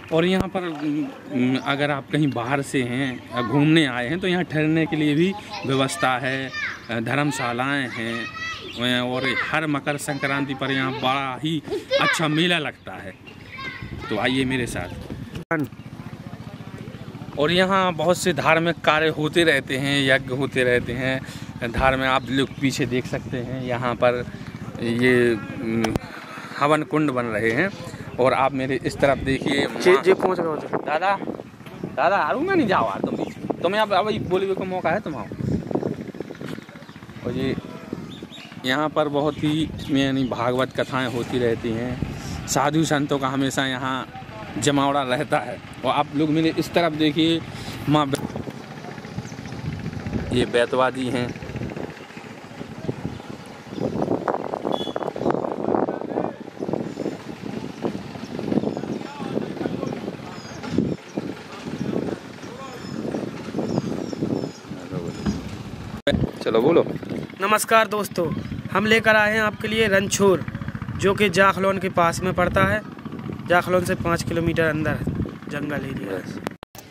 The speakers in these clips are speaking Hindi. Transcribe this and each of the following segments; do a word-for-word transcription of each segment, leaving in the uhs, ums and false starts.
और यहाँ पर अगर आप कहीं बाहर से हैं घूमने आए हैं तो यहाँ ठहरने के लिए भी व्यवस्था है, धर्मशालाएं हैं और हर मकर संक्रांति पर यहाँ बड़ा ही अच्छा मेला लगता है। तो आइए मेरे साथ। और यहाँ बहुत से धार्मिक कार्य होते रहते हैं, यज्ञ होते रहते हैं। धार्मिक आप लोग पीछे देख सकते हैं, यहाँ पर ये हवन कुंड बन रहे हैं। और आप मेरे इस तरफ देखिए, जी पहुँच गए दादा दादा आरू में नहीं जाओ यार, तुम तुम्हें अब अभी बोलने का मौका है तुम आओ। और ये यहाँ पर बहुत ही यानी भागवत कथाएं होती रहती हैं, साधु संतों का हमेशा यहाँ जमावड़ा रहता है। और आप लोग मेरे इस तरफ देखिए, माँ ये बैतवादी हैं। चलो बोलो। नमस्कार दोस्तों, हम लेकर आए हैं आपके लिए रणछोड़, जो कि जाखलौन के पास में पड़ता है। जाखलौन से पाँच किलोमीटर अंदर जंगल एरिया है।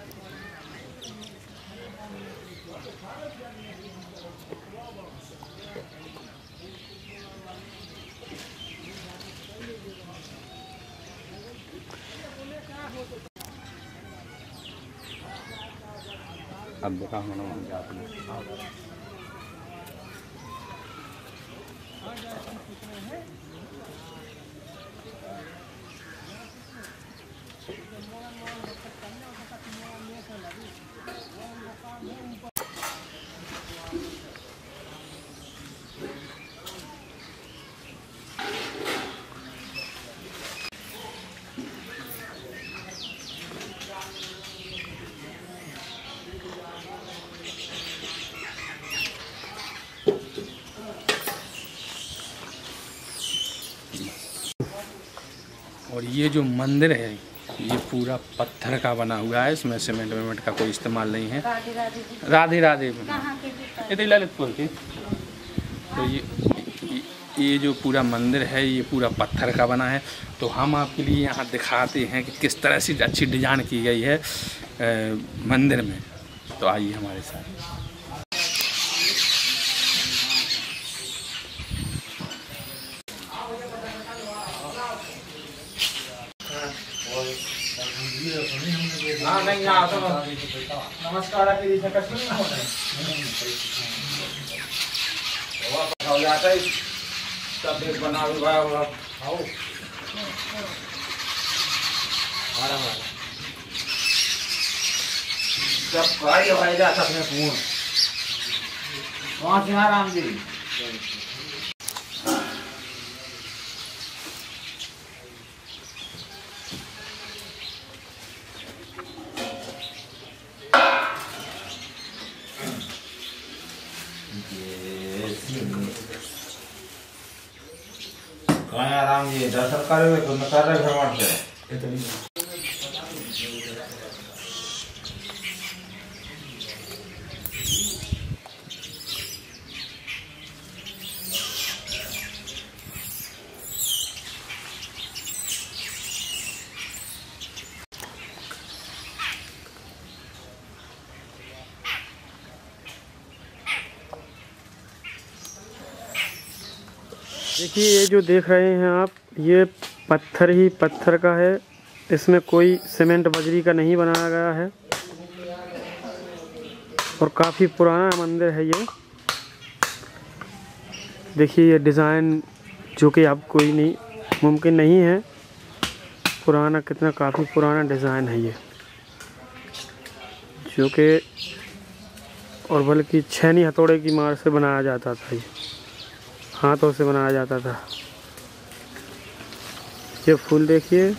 अब देखा मैंने और ये जो मंदिर है ये पूरा पत्थर का बना हुआ है, इसमें सीमेंट वेमेंट का कोई इस्तेमाल नहीं है। राधे राधे इधर ललितपुर के। तो ये ये जो पूरा मंदिर है ये पूरा पत्थर का बना है। तो हम आपके लिए यहाँ दिखाते हैं कि किस तरह से अच्छी डिजाइन की गई है ए, मंदिर में। तो आइए हमारे साथ। हाँ नहीं यहाँ तो नमस्कार के लिए कष्ट नहीं होता है। हो जाता है सब देश बना हुआ है। आओ आराम सब कार्य हो जाता है पूर्ण। वहाँ से आराम जी आराम जी दर्शन करे हुए तो मैं कर रहे भगवान से। देखिए ये जो देख रहे हैं आप, ये पत्थर ही पत्थर का है। इसमें कोई सीमेंट बजरी का नहीं बनाया गया है और काफ़ी पुराना मंदिर है ये। देखिए ये डिज़ाइन जो कि आप कोई नहीं मुमकिन नहीं है, पुराना कितना काफ़ी पुराना डिज़ाइन है ये, जो कि और बल्कि छेनी हथौड़े की मार से बनाया जाता था। ये हाथों से बनाया जाता था। ये फूल देखिए,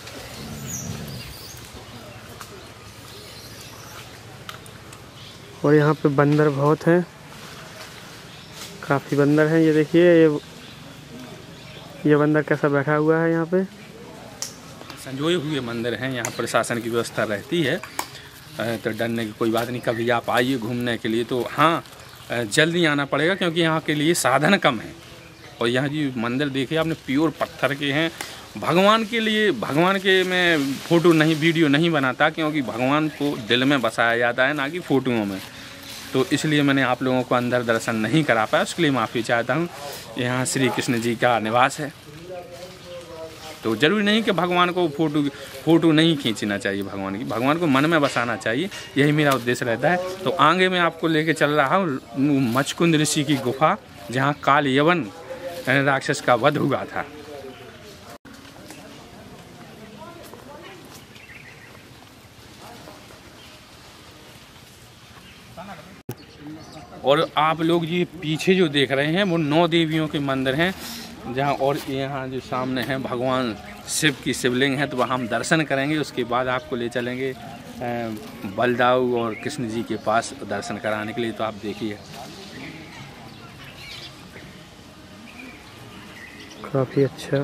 और यहाँ पे बंदर बहुत हैं, काफ़ी बंदर हैं। ये देखिए ये ये बंदर कैसा बैठा हुआ है यहाँ पे। संजोए हुए मंदिर हैं, यहाँ प्रशासन की व्यवस्था रहती है, तो डरने की कोई बात नहीं। कभी आप आइए घूमने के लिए तो हाँ जल्दी आना पड़ेगा, क्योंकि यहाँ के लिए साधन कम है। और यहाँ जी मंदिर देखिए आपने, प्योर पत्थर के हैं, भगवान के लिए, भगवान के मैं फ़ोटो नहीं, वीडियो नहीं बनाता, क्योंकि भगवान को दिल में बसाया जाता है, ना कि फ़ोटोओं में। तो इसलिए मैंने आप लोगों को अंदर दर्शन नहीं करा पाया, उसके लिए माफ़ी चाहता हूँ। यहाँ श्री कृष्ण जी का निवास है, तो ज़रूरी नहीं कि भगवान को फ़ोटो फ़ोटो नहीं खींचना चाहिए। भगवान की, भगवान को मन में बसाना चाहिए, यही मेरा उद्देश्य रहता है। तो आगे मैं आपको लेके चल रहा हूँ मचकुंद ऋषि की गुफा, जहाँ काल यवन राक्षस का वध हुआ था। और आप लोग ये पीछे जो देख रहे हैं वो नौ देवियों के मंदिर हैं, जहाँ और यहाँ जो सामने है भगवान शिव की शिवलिंग है, तो वहाँ हम दर्शन करेंगे। उसके बाद आपको ले चलेंगे बलदाऊ और कृष्ण जी के पास दर्शन कराने के लिए। तो आप देखिए, काफ़ी अच्छा।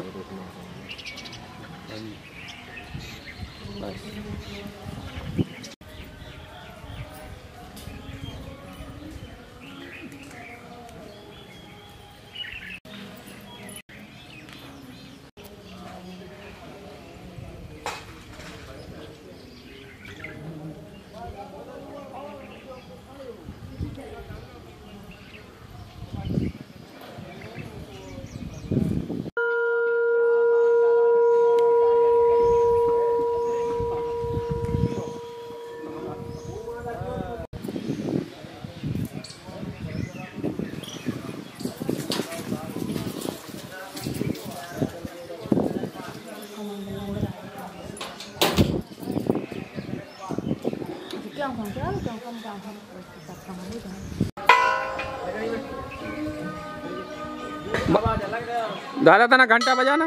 दादा तना घंटा बजाना।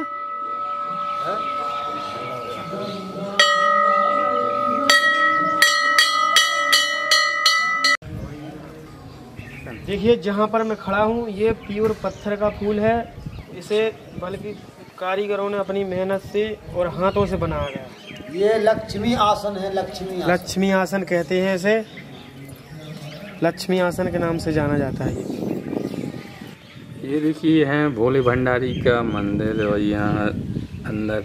देखिए जहाँ पर मैं खड़ा हूँ ये प्योर पत्थर का फूल है। इसे बल्कि कारीगरों ने अपनी मेहनत से और हाथों से बनाया गया। ये लक्ष्मी आसन है। लक्ष्मी आसन, लक्ष्मी आसन कहते हैं इसे। लक्ष्मी आसन के नाम से जाना जाता है ये। ये देखिए है भोले भंडारी का मंदिर, और यहाँ अंदर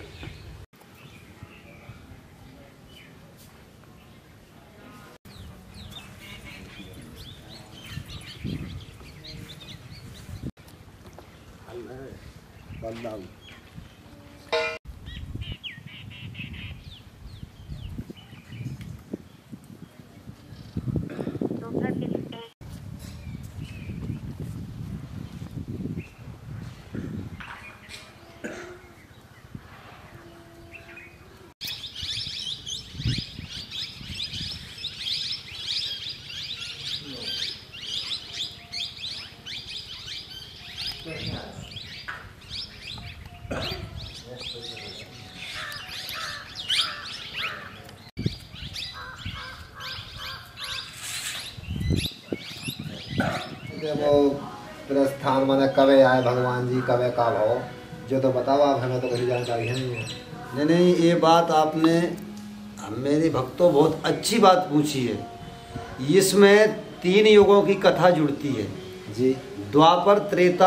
वो प्रस्थान माने कवे आए भगवान जी, कवे का भाव जो तो बताओ आप, हमें तो कोई जानकारी है नहीं है। नहीं नहीं, ये बात आपने मेरी भक्तों बहुत अच्छी बात पूछी है। इसमें तीन युगों की कथा जुड़ती है जी, द्वापर, त्रेता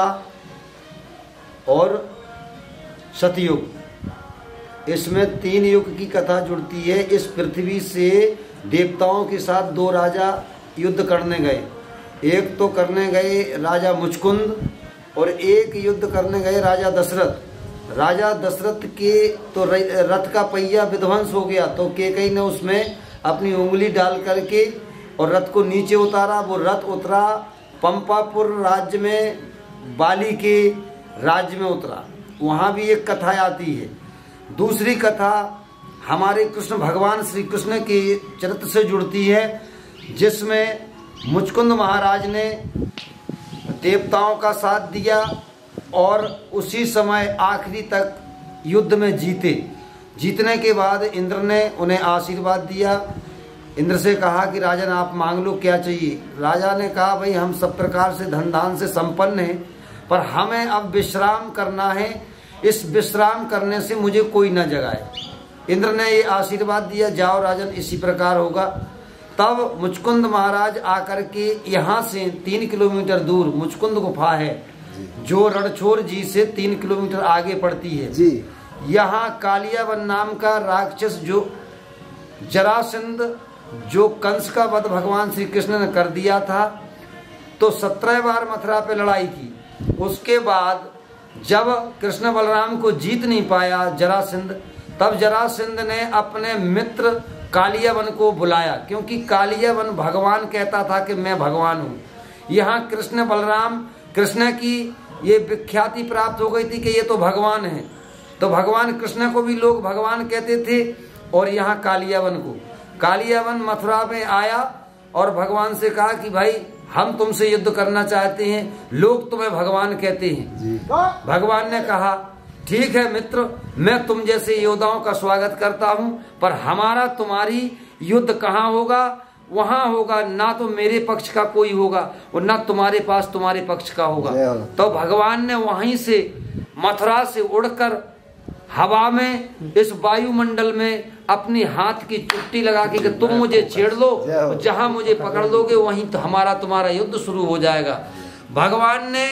और सतयुग। इसमें तीन युग की कथा जुड़ती है। इस पृथ्वी से देवताओं के साथ दो राजा युद्ध करने गए। एक तो करने गए राजा मुचकुंद और एक युद्ध करने गए राजा दशरथ। राजा दशरथ के तो रथ का पहिया विध्वंस हो गया, तो केकई ने उसमें अपनी उंगली डाल करके और रथ को नीचे उतारा। वो रथ उतरा पंपापुर राज्य में, बाली के राज्य में उतरा। वहाँ भी एक कथा आती है। दूसरी कथा हमारे कृष्ण भगवान श्री कृष्ण के चरित्र से जुड़ती है, जिसमें मुचकुंद महाराज ने देवताओं का साथ दिया और उसी समय आखिरी तक युद्ध में जीते। जीतने के बाद इंद्र ने उन्हें आशीर्वाद दिया। इंद्र से कहा कि राजन आप मांग लो क्या चाहिए। राजा ने कहा भाई हम सब प्रकार से धन धान से संपन्न हैं, पर हमें अब विश्राम करना है। इस विश्राम करने से मुझे कोई न जगाए। इंद्र ने ये आशीर्वाद दिया, जाओ राजन इसी प्रकार होगा। तब मुचकुंद महाराज आकर के यहाँ से तीन किलोमीटर दूर मुचकुंद गुफा है, जो रणछोड़ जी से तीन किलोमीटर आगे पड़ती है जी। यहाँ कालियावन नाम का राक्षस जो जरासंध, जो कंस का वध भगवान श्री कृष्ण ने कर दिया था, तो सत्रह बार मथुरा पे लड़ाई की। उसके बाद जब कृष्ण बलराम को जीत नहीं पाया जरासंध, तब जरासंध ने अपने मित्र कालियावन को बुलाया, क्योंकि कालियावन भगवान कहता था कि मैं भगवान हूँ। यहाँ कृष्ण बलराम, कृष्ण की ये विख्याति प्राप्त हो गई थी कि ये तो भगवान है, तो भगवान कृष्ण को भी लोग भगवान कहते थे। और यहाँ कालियावन को, कालियावन मथुरा में आया और भगवान से कहा कि भाई हम तुमसे युद्ध करना चाहते हैं, लोग तुम्हें भगवान कहते हैं। भगवान ने कहा ठीक है मित्र, मैं तुम जैसे योद्धाओं का स्वागत करता हूं, पर हमारा तुम्हारी युद्ध कहाँ होगा? वहां होगा, ना तो मेरे पक्ष का कोई होगा और ना तुम्हारे पास तुम्हारे पक्ष का होगा। तो भगवान ने वहीं से मथुरा से उड़कर हवा में, इस वायुमंडल में अपनी हाथ की चुट्टी लगा के कि तुम मुझे छेड़ लो, जहां मुझे पकड़ लोगे वहीं तो हमारा तुम्हारा युद्ध शुरू हो जाएगा। भगवान ने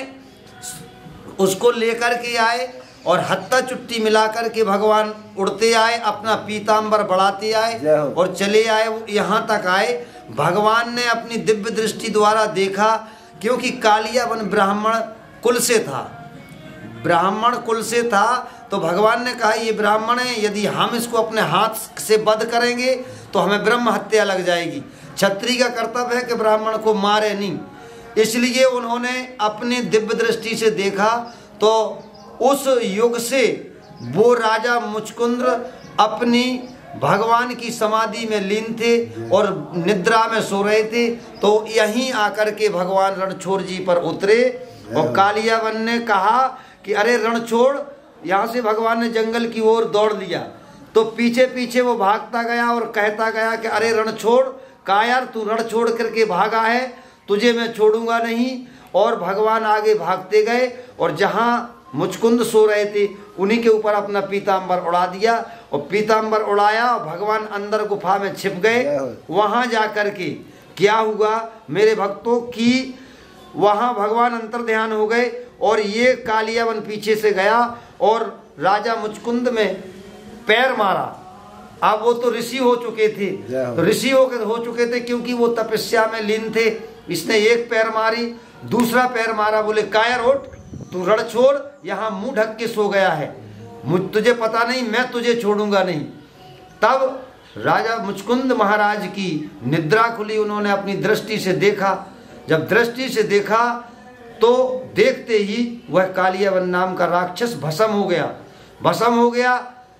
उसको लेकर के आए और हत्ता चुट्टी मिलाकर के भगवान उड़ते आए, अपना पीताम्बर बढ़ाते आए और चले आए, यहाँ तक आए। भगवान ने अपनी दिव्य दृष्टि द्वारा देखा, क्योंकि कालियावन ब्राह्मण कुल से था, ब्राह्मण कुल से था, तो भगवान ने कहा ये ब्राह्मण है, यदि हम इसको अपने हाथ से वध करेंगे तो हमें ब्रह्म हत्या लग जाएगी। क्षत्रिय का कर्तव्य है कि ब्राह्मण को मारे नहीं, इसलिए उन्होंने अपनी दिव्य दृष्टि से देखा। तो उस युग से वो राजा मुचकुंद अपनी भगवान की समाधि में लीन थे और निद्रा में सो रहे थे। तो यहीं आकर के भगवान रणछोड़ जी पर उतरे और कालियावन ने कहा कि अरे रणछोड़, यहाँ से भगवान ने जंगल की ओर दौड़ लिया। तो पीछे पीछे वो भागता गया और कहता गया कि अरे रणछोड़, का यार तू रण छोड़ करके भागा है, तुझे मैं छोड़ूंगा नहीं। और भगवान आगे भागते गए और जहाँ मुचकुंद सो रहे थे उन्हीं के ऊपर अपना पीताम्बर उड़ा दिया और पीताम्बर उड़ाया और भगवान अंदर गुफा में छिप गए। वहां जाकर के क्या हुआ मेरे भक्तों की, वहां भगवान अंतर ध्यान हो गए और ये कालियावन पीछे से गया और राजा मुचकुंद में पैर मारा। अब वो तो ऋषि हो चुके थे, तो ऋषि हो, हो चुके थे क्योंकि वो तपस्या में लीन थे। इसने एक पैर मारी, दूसरा पैर मारा, बोले कायर उठ, तू रणछोड़ यहाँ मुंह ढक के सो गया है, मुझ तुझे पता नहीं, मैं तुझे छोड़ूंगा नहीं। तब राजा मुचकुंद महाराज की निद्रा खुली, उन्होंने अपनी दृष्टि से देखा। जब दृष्टि से देखा तो देखते ही वह कालियावन नाम का राक्षस भस्म हो गया। भस्म हो गया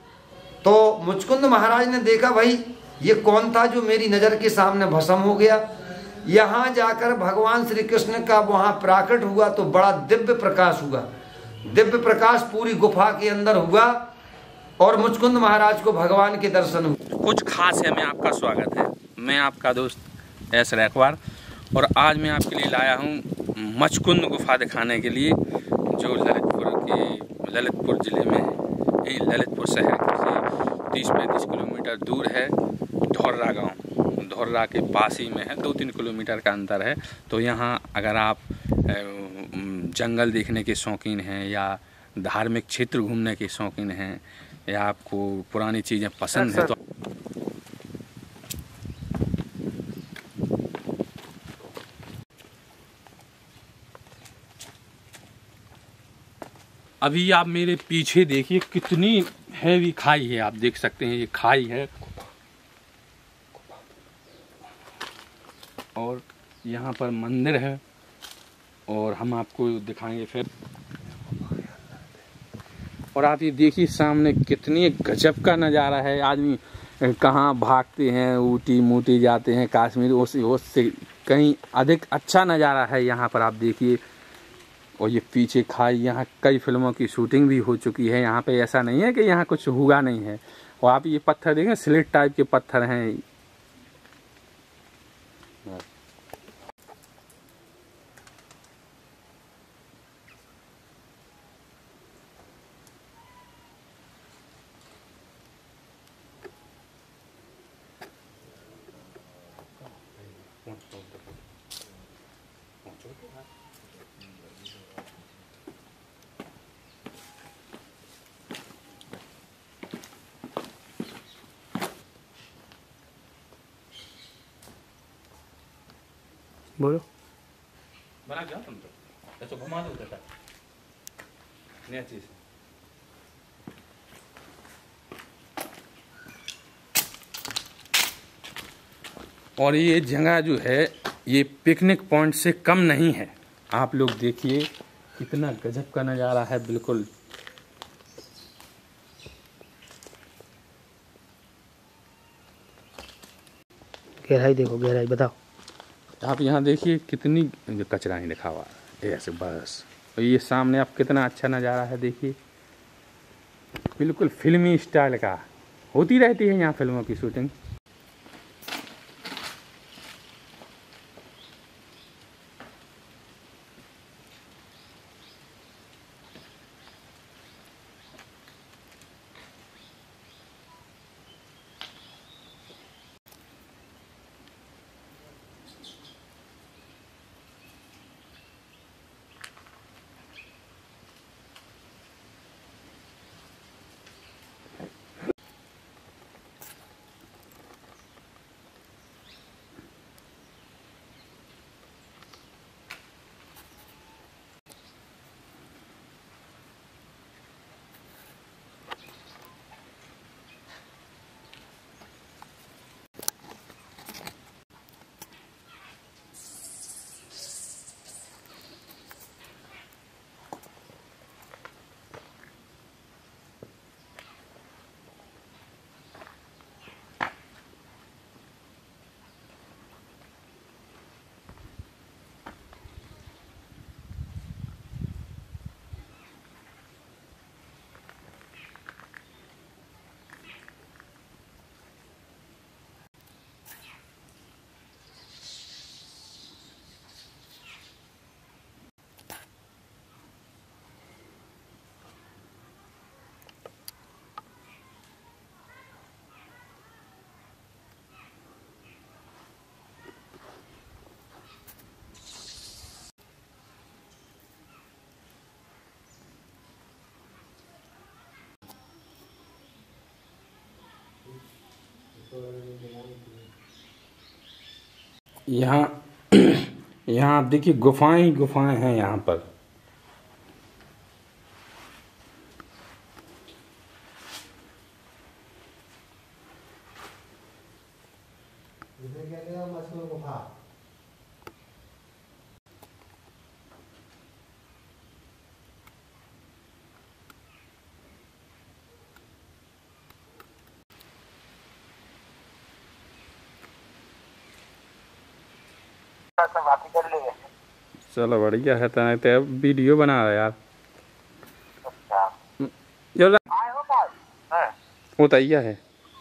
तो मुचकुंद महाराज ने देखा भाई ये कौन था जो मेरी नजर के सामने भस्म हो गया। यहाँ जाकर भगवान श्री कृष्ण का वहां प्राकट हुआ तो बड़ा दिव्य प्रकाश हुआ। दिव्य प्रकाश पूरी गुफा के अंदर हुआ और मुचकुंद महाराज को भगवान के दर्शन हुए। कुछ खास है में आपका स्वागत है। मैं आपका दोस्त एस रैकवार और आज मैं आपके लिए लाया हूँ मचकुंद गुफा दिखाने के लिए, जो ललितपुर के ललितपुर ज़िले में है। ललितपुर शहर से तीस पैंतीस किलोमीटर दूर है। धौर्रा गांव, धौर्रा के पास ही में है, दो तीन किलोमीटर का अंतर है। तो यहाँ अगर आप जंगल देखने के शौकीन हैं या धार्मिक क्षेत्र घूमने के शौकीन हैं या आपको पुरानी चीज़ें पसंद हैं तो अभी आप मेरे पीछे देखिए कितनी हैवी खाई है। आप देख सकते हैं ये खाई है और यहाँ पर मंदिर है और हम आपको दिखाएंगे फिर। और आप ये देखिए सामने कितनी गजब का नज़ारा है। आदमी कहाँ भागते हैं, ऊटी मूटी जाते हैं, कश्मीर, उस उससे कहीं अधिक अच्छा नज़ारा है यहाँ पर। आप देखिए और ये पीछे खाई, यहाँ कई फिल्मों की शूटिंग भी हो चुकी है। यहाँ पे ऐसा नहीं है कि यहाँ कुछ हुआ नहीं है। और आप ये पत्थर देखें, स्लेट टाइप के पत्थर हैं। बोलो। बना क्या तुम तो तो घुमा दो बेटा नया चीज। और ये जगह जो है ये पिकनिक पॉइंट से कम नहीं है। आप लोग देखिए कितना गजब का नज़ारा है। बिल्कुल गहराई देखो, गहराई बताओ। आप यहाँ देखिए कितनी कचरा ही लिखा हुआ है ऐसे बस। और ये सामने आप कितना अच्छा नज़ारा है देखिए, बिल्कुल फिल्मी स्टाइल का। होती रहती है यहाँ फिल्मों की शूटिंग। यहाँ यहाँ आप देखिए गुफाएं ही गुफाएं हैं यहाँ पर। चलो बढ़िया है। तो तो अब वीडियो बना रहा यार। जो वो तैया है।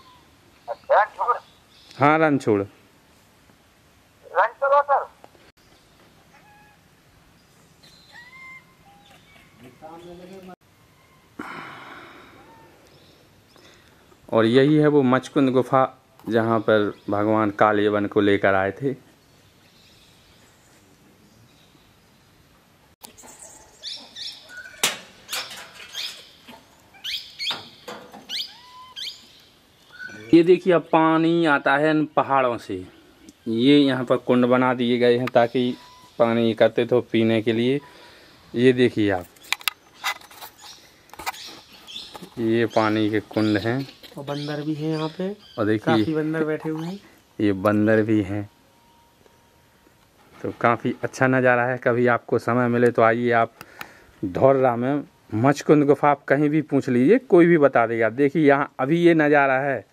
हाँ रणछोड़। और यही है वो मचकुंद गुफा जहाँ पर भगवान कालियवन को लेकर आए थे। ये देखिए अब पानी आता है इन पहाड़ों से। ये यहाँ पर कुंड बना दिए गए हैं ताकि पानी एकत्रित हो पीने के लिए। ये देखिए आप, ये पानी के कुंड हैं। और बंदर भी हैं यहाँ पे। और देखिए काफी बंदर बैठे हुए हैं। ये बंदर भी हैं। तो काफ़ी अच्छा नज़ारा है। कभी आपको समय मिले तो आइए आप धौररा में मचकुंद गुफा। आप कहीं भी पूछ लीजिए, कोई भी बता देगा। देखिए यहाँ अभी ये नज़ारा है।